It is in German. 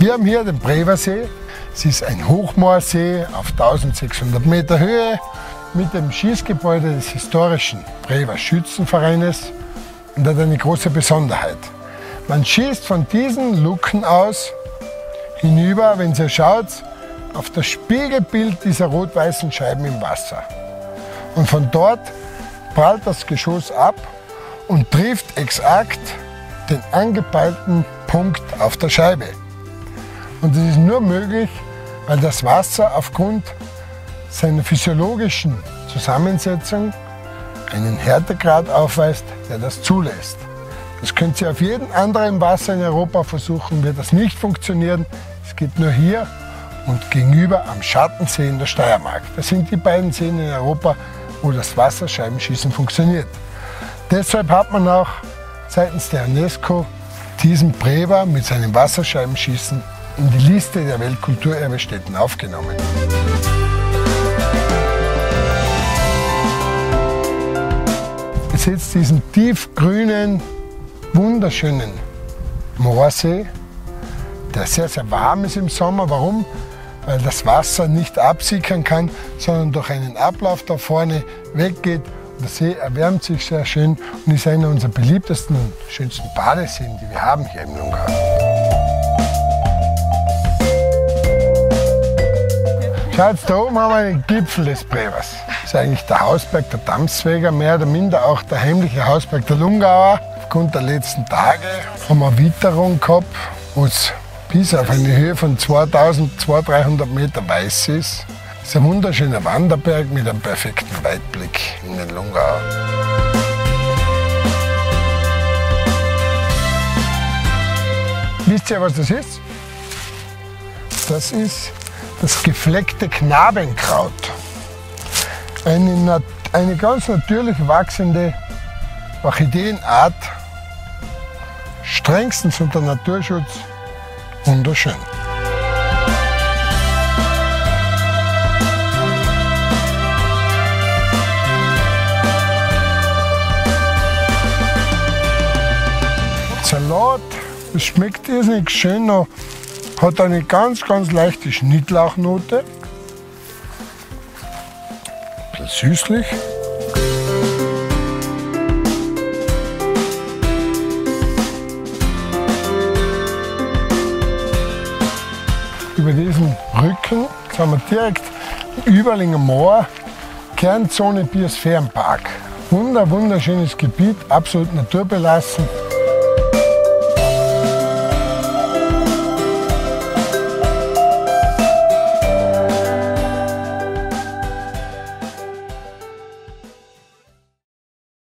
Wir haben hier den Brewersee. Es ist ein Hochmoorsee auf 1600 Meter Höhe mit dem Schießgebäude des historischen Brewer Schützenvereines und hat eine große Besonderheit. Man schießt von diesen Luken aus hinüber, wenn ihr schaut, auf das Spiegelbild dieser rot-weißen Scheiben im Wasser. Und von dort prallt das Geschoss ab und trifft exakt den angepeilten Punkt auf der Scheibe. Und das ist nur möglich, weil das Wasser aufgrund seiner physiologischen Zusammensetzung einen Härtegrad aufweist, der das zulässt. Das könnt ihr auf jedem anderen Wasser in Europa versuchen, wird das nicht funktionieren. Es geht nur hier und gegenüber am Schattensee in der Steiermark. Das sind die beiden Seen in Europa, wo das Wasserscheibenschießen funktioniert. Deshalb hat man auch seitens der UNESCO diesen Brewer mit seinem Wasserscheibenschießen in die Liste der Weltkulturerbestätten aufgenommen. Ihr seht diesen tiefgrünen, wunderschönen Moorsee, der sehr, sehr warm ist im Sommer. Warum? Weil das Wasser nicht absickern kann, sondern durch einen Ablauf da vorne weggeht. Der See erwärmt sich sehr schön und ist einer unserer beliebtesten und schönsten Badeseen, die wir haben hier im Lungau. Schaut, da oben haben wir den Gipfel des Brewers. Das ist eigentlich der Hausberg der Damsweger, mehr oder minder auch der heimliche Hausberg der Lungauer. Aufgrund der letzten Tage haben wir Witterung gehabt, wo es bis auf eine Höhe von 2200-300 Meter weiß ist. Das ist ein wunderschöner Wanderberg mit einem perfekten Weitblick in den Lungau. Wisst ihr, was das ist? Das ist das gefleckte Knabenkraut. Eine ganz natürlich wachsende Orchideenart, strengstens unter Naturschutz, wunderschön. Salat, das schmeckt irrsinnig schön noch, hat eine ganz, ganz leichte Schnittlauchnote. Ein bisschen süßlich. Über diesen Rücken jetzt haben wir direkt Überlinger Moor, Kernzone Biosphärenpark. Wunderschönes Gebiet, absolut naturbelassen.